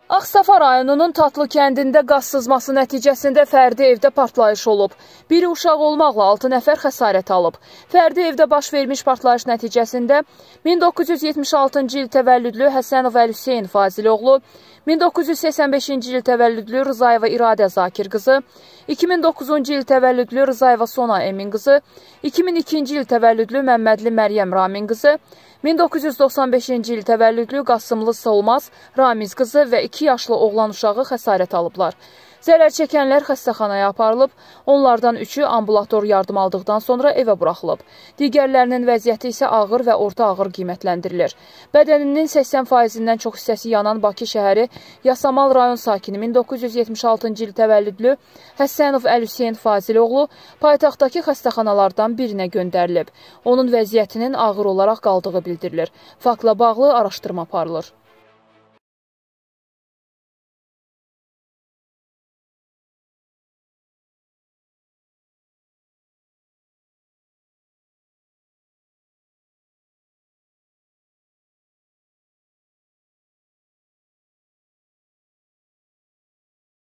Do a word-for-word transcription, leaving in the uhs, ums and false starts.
Ağstafa rayonunun Tatlı kəndində qaz sızması nəticəsində fərdi evdə partlayış olub. Biri uşaq olmaqla altı nəfər xəsarət alıb. Fərdi evdə baş vermiş partlayış nəticəsində min doqquz yüz yetmiş altıncı il təvəllüdlü Həsənov Əli Hüseyn Faziloğlu, min doqquz yüz səksən beşinci il təvəllüdlü Rızayeva İradə Zakir qızı, iki min doqquzuncu il təvəllüdlü Rızayeva Sona Emin qızı, iki min ikinci il təvəllüdlü Məmmədli Məryəm Ramin qızı, min doqquz yüz doxsan beşinci il təvəllüdlü Qasımlı Solmaz Ramiz qızı və iki yaşlı oğlan uşağı xəsarət alıblar. Zərər çəkənlər xəstəxanaya aparılıb, onlardan üçü ambulator yardım aldıqdan sonra evə buraxılıb. Digərlərinin vəziyyəti isə ağır və orta ağır qiymətləndirilir. Bədəninin səksən faizindən çox hissəsi yanan Bakı şəhəri Yasamal rayon sakini min doqquz yüz yetmiş altıncı il təvəllüdlü Həsənov Əli Hüseyn Faziloğlu paytaxtdakı xəstəxanalardan birinə göndərilib. Onun vəziyyətinin ağır olaraq qaldığı bildirilir. Faktla bağlı araşdırma aparılır.